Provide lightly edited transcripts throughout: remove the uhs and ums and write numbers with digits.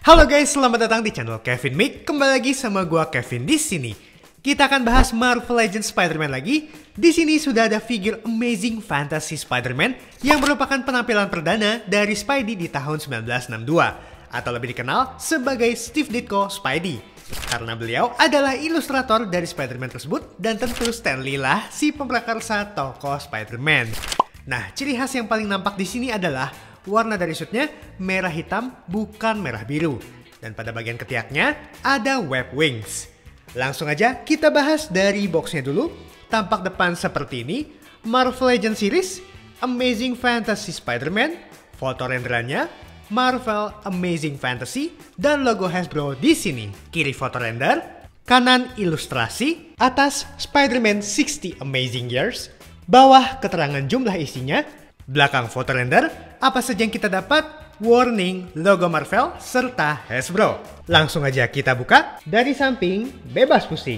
Halo guys, selamat datang di channel Kevin Mick. Kembali lagi sama gua Kevin di sini. Kita akan bahas Marvel Legends Spider-Man lagi. Di sini sudah ada figure Amazing Fantasy Spider-Man yang merupakan penampilan perdana dari Spidey di tahun 1962 atau lebih dikenal sebagai Steve Ditko Spidey. Karena beliau adalah ilustrator dari Spider-Man tersebut dan tentu Stan Lee lah si pemprakarsa tokoh Spider-Man. Nah, ciri khas yang paling nampak di sini adalah warna dari suitnya merah hitam bukan merah biru. Dan pada bagian ketiaknya ada web wings. Langsung aja kita bahas dari boxnya dulu. Tampak depan seperti ini, Marvel Legends Series, Amazing Fantasy Spider-Man, foto renderannya, Marvel Amazing Fantasy, dan logo Hasbro di sini. Kiri foto render, kanan ilustrasi, atas Spider-Man 60 Amazing Years, bawah keterangan jumlah isinya, belakang foto render, apa saja yang kita dapat, warning, logo Marvel, serta Hasbro. Langsung aja kita buka, dari samping, bebas pusing.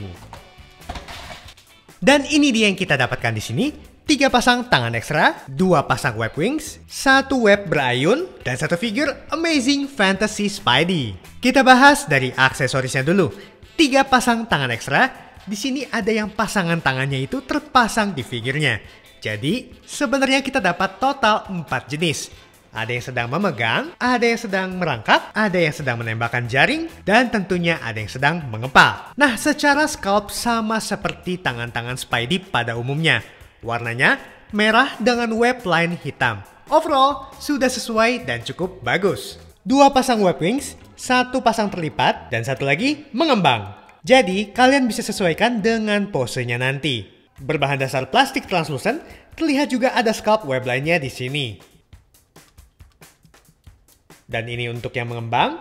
Dan ini dia yang kita dapatkan di sini. 3 pasang tangan ekstra, 2 pasang web wings, 1 web berayun, dan 1 figure Amazing Fantasy Spidey. Kita bahas dari aksesorisnya dulu. 3 pasang tangan ekstra, di sini ada yang pasangan tangannya itu terpasang di figurnya. Jadi, sebenarnya kita dapat total 4 jenis. Ada yang sedang memegang, ada yang sedang merangkak, ada yang sedang menembakkan jaring, dan tentunya ada yang sedang mengepal. Nah, secara sculpt sama seperti tangan-tangan Spidey pada umumnya. Warnanya merah dengan web line hitam. Overall, sudah sesuai dan cukup bagus. 2 pasang web wings, 1 pasang terlipat, dan 1 lagi mengembang. Jadi, kalian bisa sesuaikan dengan posenya nanti. Berbahan dasar plastik translucent, terlihat juga ada sculpt web lainnya di sini. Dan ini untuk yang mengembang.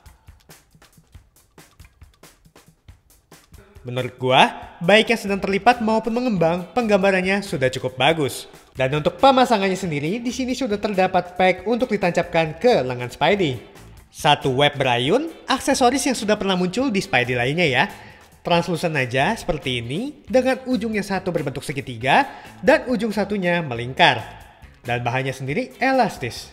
Menurut gua, baik yang sedang terlipat maupun mengembang, penggambarannya sudah cukup bagus. Dan untuk pemasangannya sendiri, di sini sudah terdapat pack untuk ditancapkan ke lengan Spidey. 1 web berayun, aksesoris yang sudah pernah muncul di Spidey lainnya ya. Translucent aja seperti ini, dengan ujungnya satu berbentuk segitiga, dan ujung satunya melingkar. Dan bahannya sendiri elastis.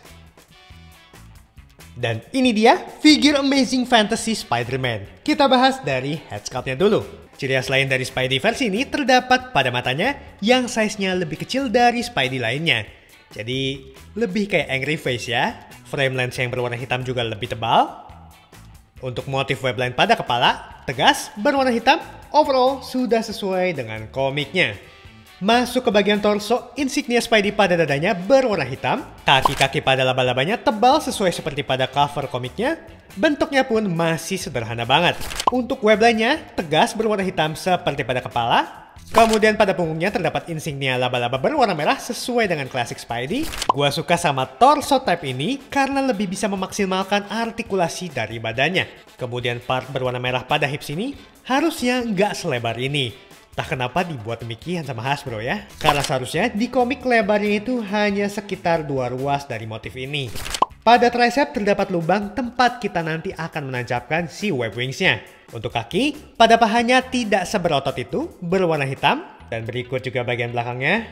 Dan ini dia figure Amazing Fantasy Spider-Man. Kita bahas dari head sculpt-nya dulu. Ciri khas lain dari Spidey versi ini terdapat pada matanya yang size-nya lebih kecil dari Spidey lainnya. Jadi lebih kayak angry face ya. Frame lens yang berwarna hitam juga lebih tebal. Untuk motif webline pada kepala, tegas, berwarna hitam, overall sudah sesuai dengan komiknya. Masuk ke bagian torso, insignia Spidey pada dadanya berwarna hitam. Kaki-kaki pada laba-labanya tebal sesuai seperti pada cover komiknya. Bentuknya pun masih sederhana banget. Untuk webline-nya, tegas berwarna hitam seperti pada kepala. Kemudian pada punggungnya terdapat insignia laba-laba berwarna merah sesuai dengan klasik Spidey. Gua suka sama torso type ini karena lebih bisa memaksimalkan artikulasi dari badannya. Kemudian part berwarna merah pada hips ini harusnya nggak selebar ini. Tak kenapa dibuat demikian sama Hasbro ya. Karena seharusnya di komik lebarnya itu hanya sekitar 2 ruas dari motif ini. Pada tricep terdapat lubang tempat kita nanti akan menancapkan si web wingsnya. Untuk kaki, pada pahanya tidak seberotot itu, berwarna hitam. Dan berikut juga bagian belakangnya.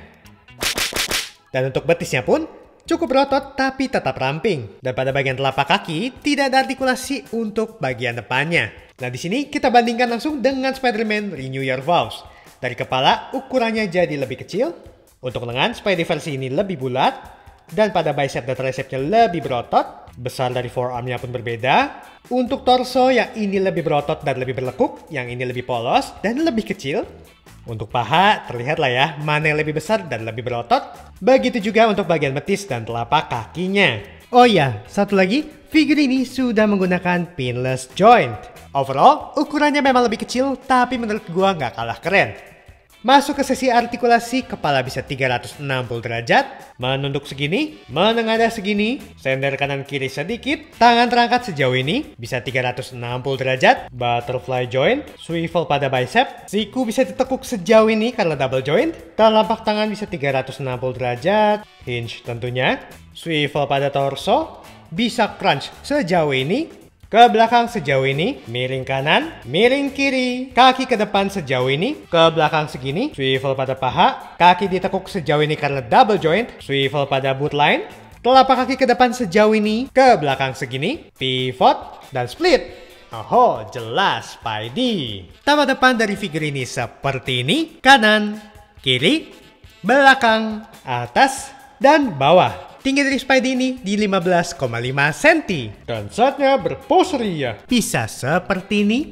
Dan untuk betisnya pun cukup berotot tapi tetap ramping. Dan pada bagian telapak kaki tidak ada artikulasi untuk bagian depannya. Nah, di sini kita bandingkan langsung dengan Spider-Man Renew Your Vows. Dari kepala, ukurannya jadi lebih kecil. Untuk lengan, Spidey versi ini lebih bulat. Dan pada bicep dan tricepnya lebih berotot. Besar dari forearmnya pun berbeda. Untuk torso, yang ini lebih berotot dan lebih berlekuk. Yang ini lebih polos dan lebih kecil. Untuk paha, terlihat lah ya, mana yang lebih besar dan lebih berotot. Begitu juga untuk bagian betis dan telapak kakinya. Oh iya, satu lagi, figure ini sudah menggunakan pinless joint. Overall, ukurannya memang lebih kecil, tapi menurut gua nggak kalah keren. Masuk ke sesi artikulasi, kepala bisa 360 derajat, menunduk segini, menengadah segini, sender kanan kiri sedikit, tangan terangkat sejauh ini, bisa 360 derajat, butterfly joint, swivel pada bicep, siku bisa ditekuk sejauh ini karena double joint, telapak tangan bisa 360 derajat, hinge tentunya, swivel pada torso, bisa crunch sejauh ini, ke belakang sejauh ini, miring kanan, miring kiri, kaki ke depan sejauh ini, ke belakang segini, swivel pada paha, kaki ditekuk sejauh ini karena double joint, swivel pada boot line, Telapak kaki ke depan sejauh ini, ke belakang segini, pivot, dan split. Oh, jelas Spidey. Taman depan dari figur ini seperti ini, kanan, kiri, belakang, atas, dan bawah. Tinggi dari Spidey ini di 15,5 cm. Dan saatnya berpose ria. Bisa seperti ini.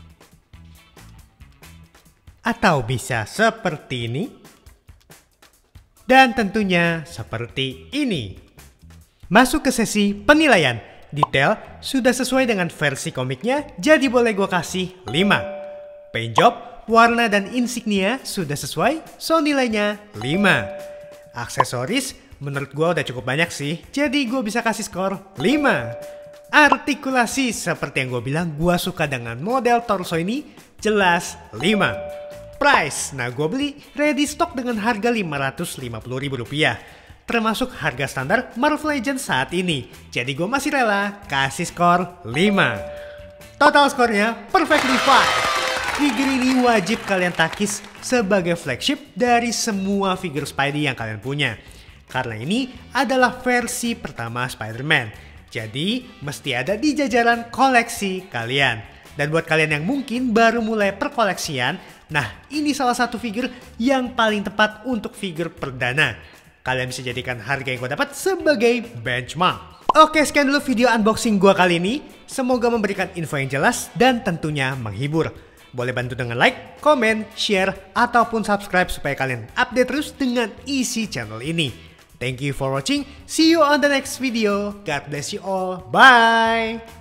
Atau bisa seperti ini. Dan tentunya seperti ini. Masuk ke sesi penilaian. Detail sudah sesuai dengan versi komiknya, jadi boleh gue kasih 5. Paint job, warna dan insignia sudah sesuai, so nilainya 5. Aksesoris menurut gue udah cukup banyak sih, jadi gue bisa kasih skor 5. Artikulasi seperti yang gue bilang, gue suka dengan model torso ini, jelas 5. Price, nah gue beli ready stock dengan harga Rp550.000. Termasuk harga standar Marvel Legends saat ini. Jadi gue masih rela kasih skor 5. Total skornya perfectly fine. Figur ini wajib kalian takis sebagai flagship dari semua figur Spidey yang kalian punya. Karena ini adalah versi pertama Spider-Man. Jadi mesti ada di jajaran koleksi kalian. Dan buat kalian yang mungkin baru mulai perkoleksian, nah ini salah satu figur yang paling tepat untuk figur perdana. Kalian bisa jadikan harga yang gue dapat sebagai benchmark. Oke, sekian dulu video unboxing gue kali ini. Semoga memberikan info yang jelas dan tentunya menghibur. Boleh bantu dengan like, komen, share, ataupun subscribe supaya kalian update terus dengan isi channel ini. Thank you for watching. See you on the next video. God bless you all. Bye.